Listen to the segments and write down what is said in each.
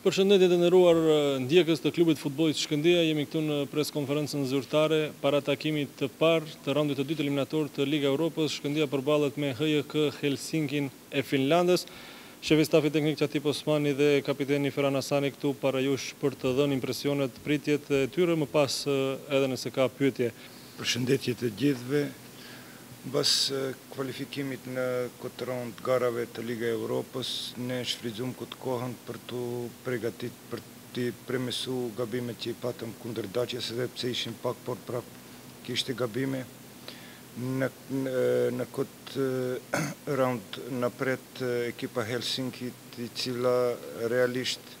Përshëndetje të nderuar ndjekës të klubit futbollit Shkëndija, jemi këtu në preskonferencën zyrtare para takimit të parë të raundit të dytë eliminator të Liga Europës. Shkëndija përballet me HJK Helsinkin e Finlandës. Shefi stafi teknik Qatip Osmani dhe kapiteni Ferhan Hasani këtu para jush për të dhënë impresionet, pritjet e tyre, më pas edhe nëse ka pyetje. Përshëndetje të gjithëve. Mbas kvalifikimit në këtë raund garave të Liga e Europës, ne shfrytzuam këtë kohën për të përgatit për të premesu gabimet që i patëm kundër Daçjes, edhe pse ishin pak, por prap kishte gabime. Në këtë raund në pret ekipa Helsinkit, i cila realisht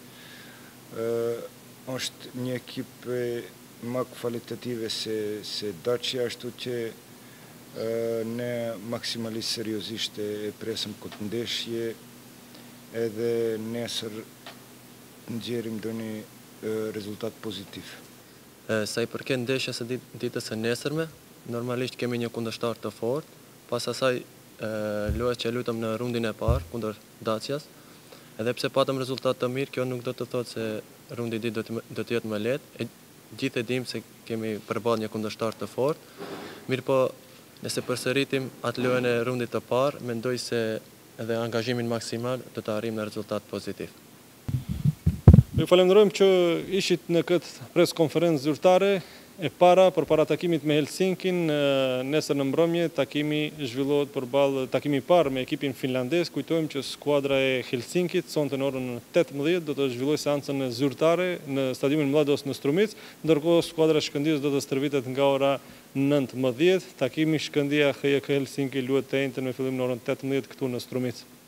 është një ekipë më kvalitative se Daçja, ashtu që ne maksimalisht seriozisht e presëm këtë ndeshje, edhe nesër nxjerrim ndonjë rezultat pozitiv. Sa i përket ndeshjes së ditës së nesërme, normalisht kemi një kundërshtar të fortë, pas asaj luajtja që lutëm në rundin e parë kundër Daçjas, edhe pse patëm rezultat të mirë, kjo nuk do të thotë se rundi i dytë do të jetë më lehtë. Gjithë e dimë se kemi përballë një kundërshtar të fortë, mirë po nëse përsëritim atë lojën e rundit të parë, mendoj se edhe angazhimin maksimal do të arrijmë në rezultat pozitiv. Ju falenderojmë që ishit në këtë preskonferencë zyrtare e para përpara takimit me Helsinkin. Nesër në mbrëmje takimi zhvillohet përballë takimi i parë me ekipin finlandez. Kujtojmë që skuadra e Helsinkit sonte në orën 18 do të zhvillojë seancën zyrtare në stadiumin Mlados në Strumic, ndërkohë skuadra e Shkëndijës do të stërvitet nga ora 19. Takimi Shkëndija HJK Helsinki luhet të njëjtën me fillim në orën 18 këtu në Strumic.